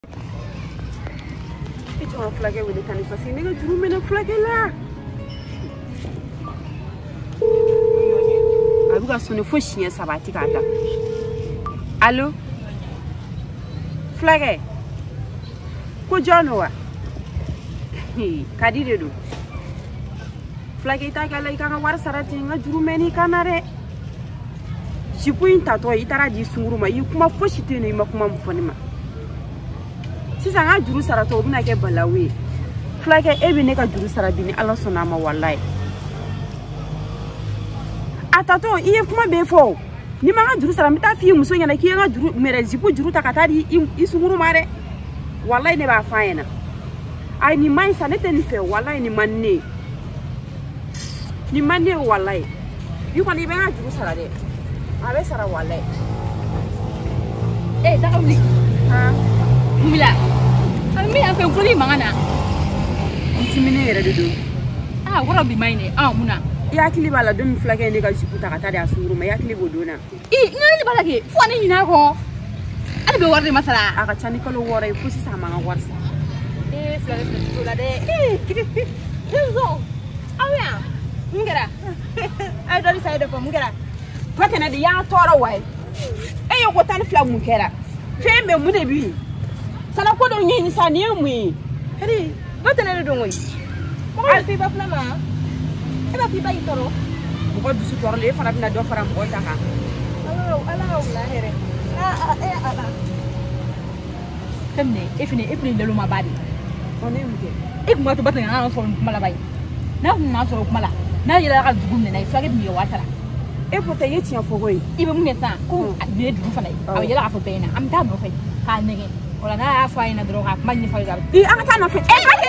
Et tu vas flaguer avec les canis parce que tu nous mets flaguer là. Abou ka sonner fo chien sabati ka ta. Allô? Flaguer. Ko jono wa. Kadi de do. Flaguer ta kala ka war sarati nga juru meni kanare. Jipuin tato itara di sunguru ma yi kuma fo shitene ma kuma mfoni ma. Sisa nga juru sarato obuna ke balawe. Flaguer ebe ne ka juru sarabini Allah sonama wallahi. Atato iye kuma be fo ni manga juru sara mita fi muso nyana ki nga juru mere zipu juru takatari isunguru mare wallahi ne ba faena ai ni mai sa nete ni fe wallahi ni manne wallahi yu ko ni be nga juru sara de abe sara wallahi da kawli ha mumila ami afa ngoli mangana intimine yere de do wara bi maine muna yakili bala dum flake ne ga jiputa kata da suru ma yakili bodona ngani bala ke fo ne hina ko ala be warde masala aka chani ko lo wora fu sisa manga warsa flake to la de zo awya ngara ay dori sayde ko ngara flake na de ya tora wai yo ko tan flag mun kera fembe mu de bi sana ko do nyi sa ne mu hadi batene do ngoy ko ay fi ba flama eba fi bayi toro ko dusu toro le fana bina do fara mo taka ala la here ala kamne ifni lelu ma badi onem ke ikma to batana na so mala bayi na na so mala na yela ka dugum ne na flage mi watara e pota yeti afo hoy ibe mu meta ko be dugu fana aw yela afo bena am ta no fay ka nege wala na fa ina droga magni fay gar aka ta no fe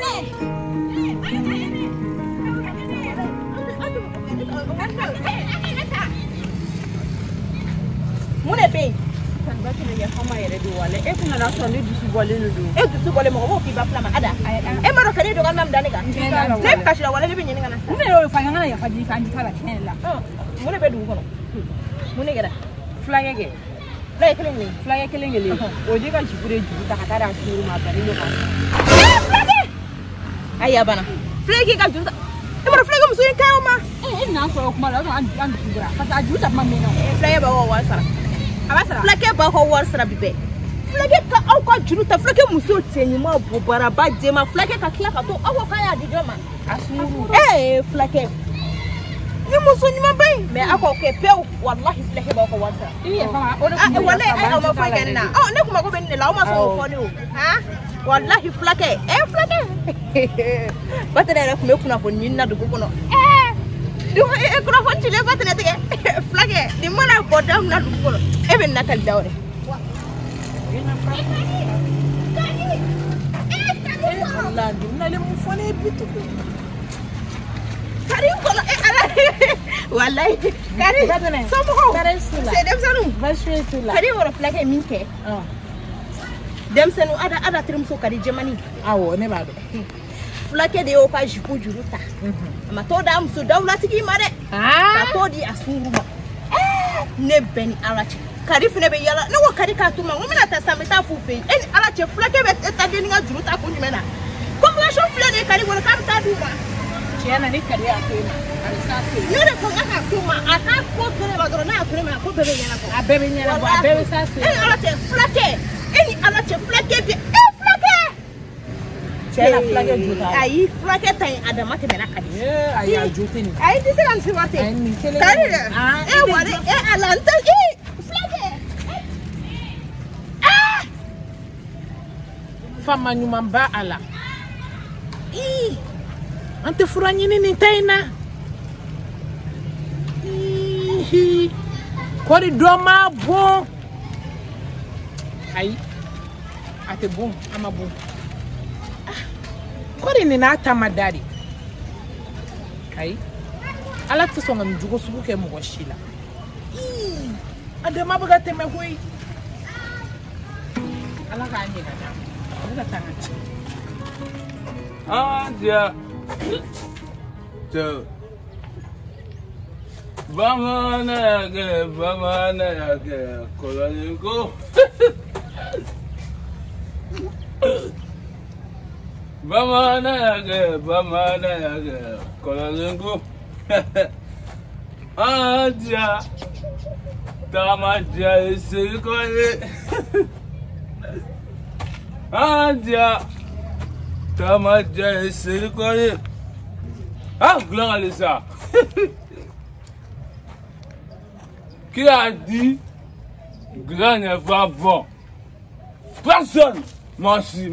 mune be kan ba tele ya fama yere do wala e kuna na so ne dusu bole no do dusu bole mo fi ba flama ada maro kare do ganam daniga ne kashira wala be nyinga na mune ro fa ngana ya fa di fa ndi kala kenela mune be du kono mune gera flage kelenge le o je ka jibure jubu ta kata da suru ma bari no ka flage aya bana flage ka jubu maro flage muso yin kayo ma na so kuma la an jibura parce a jubu ta ma me no flage ba wa sara flake ba ko war sara bibe flake ka au ka juru ta flake muso tenyi ma bobara ba je ma flake ka kila ka to awo ka ya dijo ma asuru flake ni muso ni ma bay me ako ke pe wallahi flake ba ko war sara wallahi ai ma fa ganna ne kuma ko ben ne la ma so fo ni o ha wallahi flake flake batere kuma kuna fo ni na dugo kono du kuna fo chile batene tege flake di mana bodam na dugo kono ben nakal dawre Allah dunna le mu fone bitu kari kono wallahi kari somo ko c'est dem sanu kari woro flake minke dem sanu ada trim so kari jamani awo ne ba do flake de o ka jipu juruta ama to da am so dawlati ki mare ka to di asuru ma ne beni alachi kari fune be yala ne wo kari ka tuma ngomina ta sameta fufe en alachi flake be ta de nga juruta ko nyumena ko mo sho flake kari wala kam ta duma Tiana ni kari akema alisase ne ko aka tuma aka ko bere ba doro na akure ma ko bebe nyana ko abebe nyana ko abebe sase alachi flake alachi flake be flake tiana flake juta ai flake tan adama te mena kadi ai ajuti ni ai ti se kan si wate kari wale alanta flake fama nyuma ba ala ante furanyi ni tena kori doma bon ai ate bon ama bon kori ni na tamadari ai ala tsonga mjugo suku ke mugoshila ade mabuga teme koi ala ka anje kana abuga tanachi dia so Bamana ke koloniko Bamana yage, kolalengo. Adia, tamadia esekoye. Adia, tamadia esekoye. Ah, gloire ça. Qui a dit grand n'est pas bon? Personne. Merci.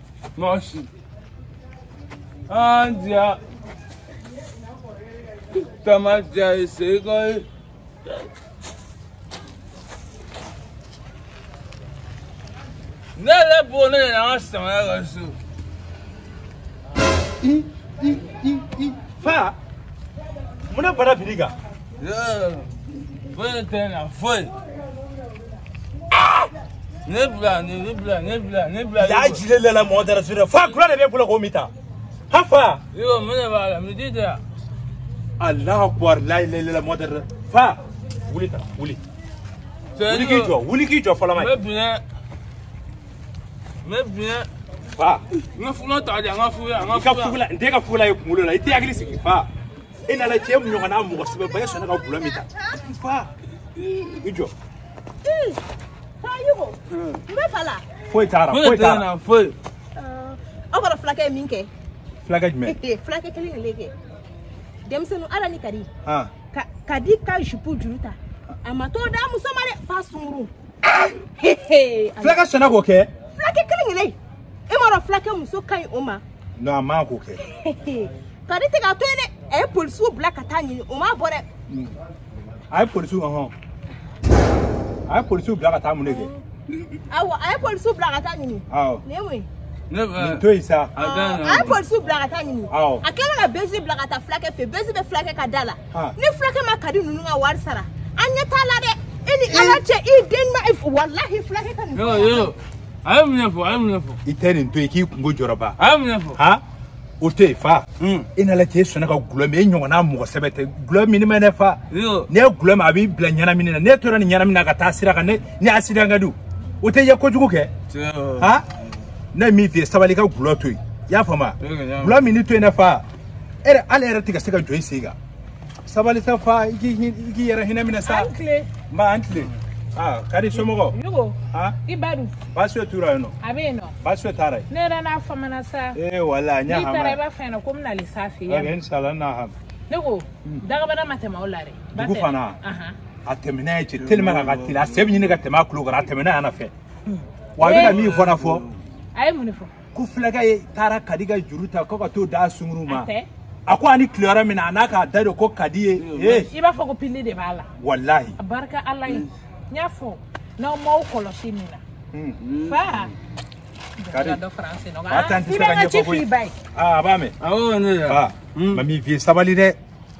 Adia, tamadia esekoye. Nele bonne na sama reso. Fa. Muna bara biriga. Foi tena, foi. Nebla. Ya jile la modera sura. Fa kula de be bula ko mita. Ha fa. Yo mune bala, mi dida. Allah akbar la ilaha illa modera. Fa. Wuli. Wuli ki jo fala mai. Me bien. Fa. Ngafuna taja ngafula. Ndeka fula yekulo la iti agli siki fa. Ina la chemu nyongana mu sibe ba yeso na ka bula mita. Fa. Ijo. Fa yugo. Me fala. Foi tara. Foi. Agora filaké minke. Filaké me. Filaké kele lege. Demsenu ala ni kadi. Ah. Kadi ka jupu juruta. Amato da musomare fa sumuru. Filaké sona ko ke? Filaké kele ngele. E mara filaké muso kai oma. No ama ko ke. Kadi te ga to ene e polisu black atani oma bore. Ai polisu Ai polisu black atamu nege. Awa ai polisu black atani. Aw. Newe. Neba. To isa. Ai polisu black atani. Aw. Akela na bezi black ata filaké fe bezi be filaké kadala. Ni filaké ma kadi nunu nga war sara. Anya tala de ini alache I den ma if wallahi filaké kan. Yo. I'm nefo. Iteni to iki kungo joroba. I'm nefo. Ha? Ote fa. Ina la te sona ka glome nyonga na mo sebete. Glome ni mene fa. Yo. Ne glome abi bla nyana minina. Ne to na nyana minina ka ta sira ka ne asira ngadu. Ote ye ko jugu ke? Ha? Na mi fi sabali ka glo to. Ya fama. Glome ni to na fa. Ere ala era tika sika join siga. Sabali sa fa iki yera hina mina sa. Antle. Ah, kadi somogo. Yugo. Ha? Ibadu. Baswe tura no. Abeno. Baswe tarai. Nera na famana sa. Wala nya ha. Ni tare ba fena kom na lisafi ya. Okay, inshallah na ha. Yugo. Daga bana matema olare. Dougoufana. Atemena ce telma ga tila sebi ni ga tema kulu ga atemena ana fe. Wa bi ga mi fona fo. Ay munifo. Ku flaga ye tara kadiga juruta ko ka to da sunguruma. Ako ani cleara mina anaka dado ko kadiye. Iba fo ko pili de bala. Wallahi. Barka Allah. Nyafo na mo koloshini na fa kadi do français no ga tanti saka nyefa ko ba me Ne fa mami fi sabali de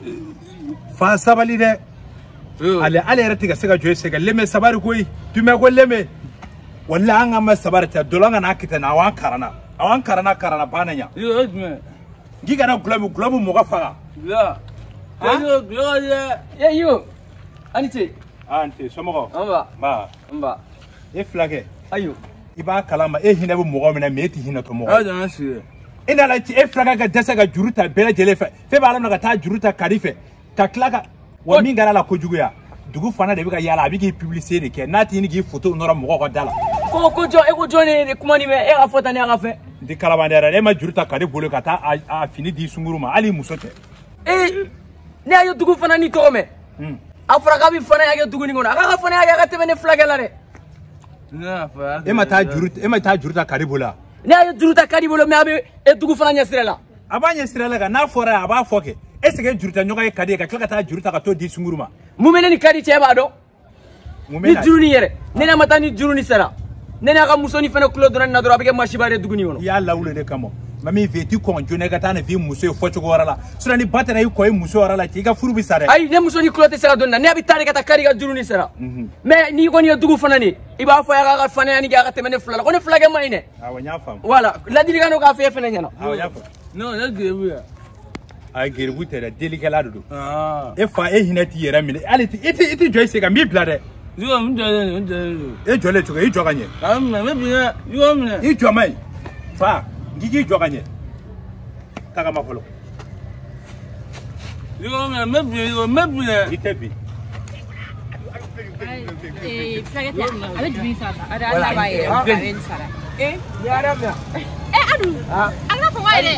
fa sabali de ale retiga saka joy saka leme sabari koy tume ko leme walla anga ma sabari ta dolanga na kita na awan karana bananya yo me giga na globe mo ga faga la ayo gloria yo anite Ante somogo Mba. E flage. Ayo. Iba kalama e hina bu mogo mina meti hina to mogo. Aja nsi. Ina la ti e flaga ga dasa ga juruta bela jelefa. Fe ba la ga ta juruta karife. Ta klaga wa minga la ko juguya. Dougoufana de bi ga yala bi ki publicité de ke nati ni gi photo nora mogo ko dala. Ko jo ne kuma ni me e ga fota ni ga fe. Di kalama de ra ma juruta kari bolo ka ta a fini di sunguruma ali musote. Ne ayo Dougoufana ni to me. Afra ka bi fana ya ke duguni ngona ka fana ya ka temene flagela re na fa e mata juruta karibola ne ayo juruta karibolo me abe e Dougoufana nya sirela abanya sirela ga na fora aba foke e sege juruta nyoga e kadi ka klaka ta juruta ka to di sunguruma mumene ni kadi cheba do ni juruni yere ne na mata ni juruni sera ne na ka musoni fana kulo do na do abike mashibare duguni ngono ya lawule de kamo mami veti ko jone ga tana vi muso focho ko warala sura ni batana yi ko yi muso warala ki ga furubi sare ay ne muso ni kulote sera donna ne abi tare ka ta kari ga juruni sera mais ni ko ni Dougoufana ni iba fo ya ga fana ni ga temene flala ko ni flage mayne awa nya fam voilà la diliga no ka fe fene nyana awa nya fam no na gebu ya ay gerbu tere deliga la do e fa e hinati yera mine aliti iti joy se ga mi blade yo mjale e jole to ga i joganye me bi yo me i jomai fa gigi joganye taga ma folo Yo me itebi Zèkètè ale juru sa ada ala ba ye o ka en sara Ya rabia. adou ala fo wa de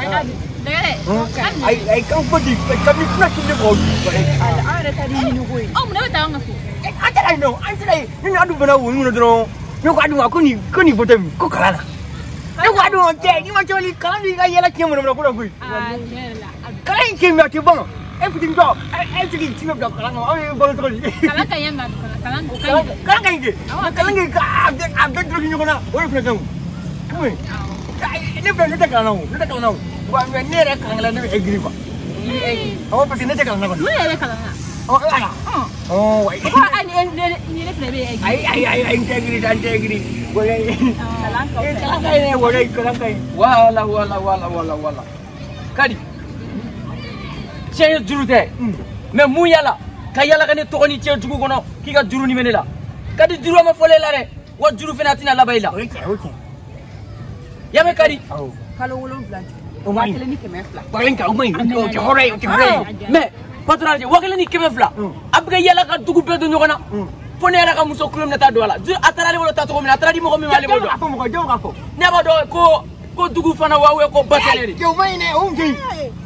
Ai kan fodi kami kuna kinde ko Ada tadi ni ko. o mo na ta nga so antai ni adu bana wo ni dro ni ko adu ko ni botem ko kala ni ko adu te ni ma choli kala ni ga yela kemo na ko ko kala ni kemo ke bon e fitin do e tigi ti do kala no ai bol to ni kala ka yanga kala kala ngi ka abde dro ni ko na o ni fletam oi ni be ni ta kala no wa me ne re kala na egri ba o pa ni ta kala na ko mo ya kala na oh ala oh wai ko ni le flebe ai integri boleh kala kai ne boleh kala kai wala kadi cey juru te mais mu yala ka yala kan to ni cey jugu kono ki ka juru ni menela kadi juru ma fole la re wa juru fenatina la bayla Okay. ya me kadi Kalau ulun belanja. o mai Kali ni kemeh fla. paling ka o mai o hore mais patron je wakala ni keme fla abga yala ka dugu bedo nyogona fone yala ka muso kulum na ta do wala atara wala ta to mi atara di mo mi wale bodo Apa mo ko ko? ne ba do ko dugu fana wawe ko bateleri Yo mai ne o ngi.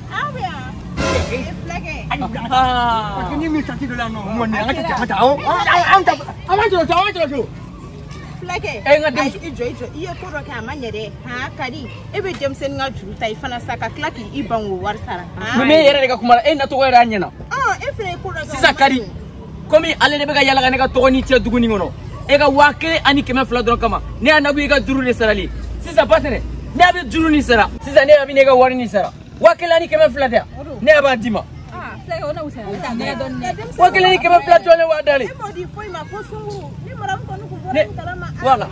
ah Ini mi sati dola no. Mo ne ngati ta ta. Awan. flake ngadem ijo iya ko ro ka manyere ha kadi ebe dem sen nga juru tai fana saka klaki iban wo war sara me yere daga kuma na to wera nyana efre ko ro sisa kadi komi ale ne bega yala ga to ni tie duguni ngono e ga wakle ani kema fla don kama ne anagu ga juru ni sarali sisa patere ne abi juru ni sara sisa ne abi ne ga wari ni sara wakle ani kema fla da ne aba dima flake ona usara ne don ne wakle ni kema fla to ne wa dali modi foi ma fo sungu ni maram ko ko ne wala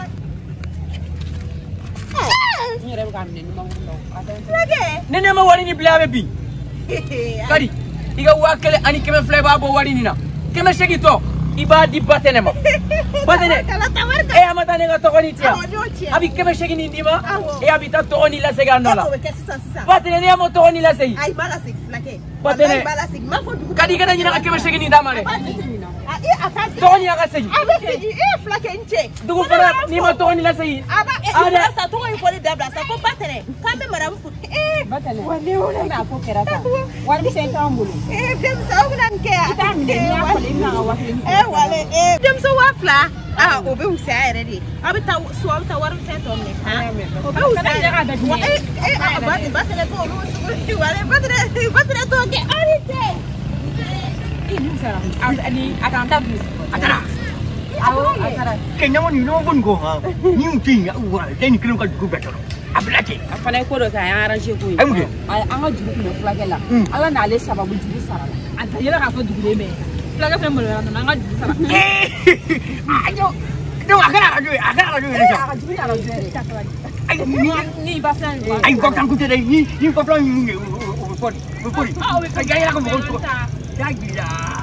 Ni re ka ni mo ndo. flake ne ma wari ni blabe bi kadi iga wakle ani kema fla ba bo wari ni na kema shegi to iba di batene ma batene kala tawarka e amata ne ga to ni tia abi kema shegi ni dima e abi ta to ni la sega no la batene ne mo to ni la sei ay bala sig flake batene bala sig ma fo du kadi gada ni na kema shegi ni dama ne e akati to ni aga sei abe fiji e flake nche dugu fara ni mo to ni la sei aba e sa to ko fo dabla sa ko batene kambe maram fu Batale. Wale wala na ko kerata. Wali senta ambulu. dem sa unan ke Ita mi ne ya ko le na wa ke. wale dem so wafla obe usa eredi abita so abita waru sento ne ha obe usa Ka da ni. batele ko lu su wale batele to ke arite Ini sara. Ani akan tabu. atara Akara. kenya mo ni no gon go ha ni unti ya wa den kilim ka dugu beto ablake Afana ko do ka ya arrange ko yi. Amuke. An ga jugu ko flage la. Ala na ale sababu jugu sara la. Anta yela ka fo jugu le me. Flage fe mo la na ga jugu sara. ayo no agara ajo Ka jugu na ro jere. ay Ni ba flan wa. ay ko tan ku te ni ko plan ni ko ay ya ko ko ya gila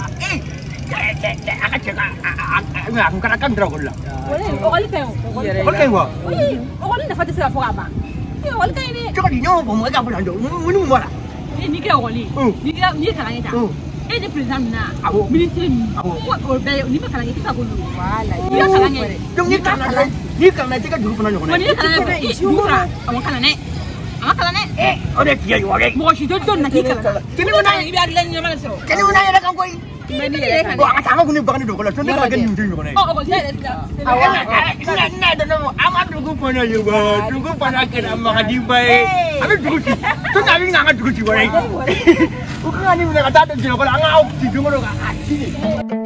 aga ceka aku kan dra ko la Wale o wale kayo. ko ken wa O wale na fati sira fo ba. Ni wale kay ni. ko ni no bo mo ga bulan do mu mo la Ni ke wale. Ni kala ni ta. E de president na. Ministre ni. O be ni ba kala ni ta ko lu. Wala. Ni kala ni. dong ni kana tika dulu pernah nyokone Ni kala ni. Jura. Awon kala ni. ode kiya yo ode Mo shi do don na ki kala. kini mo na Ibi aglen ni mala siro. kini mo na ya kan koy Meni le kan. ko ata ko ni bagani do ko la to ni ka gani nyum nyokone O sere. na do no ama dugu pona yo ba dugu pona kana ma di bai abi dugu ti to na bi nga dugu ti wa ko ka ni mo na ka ta do ko la nga o ti do mo ka ati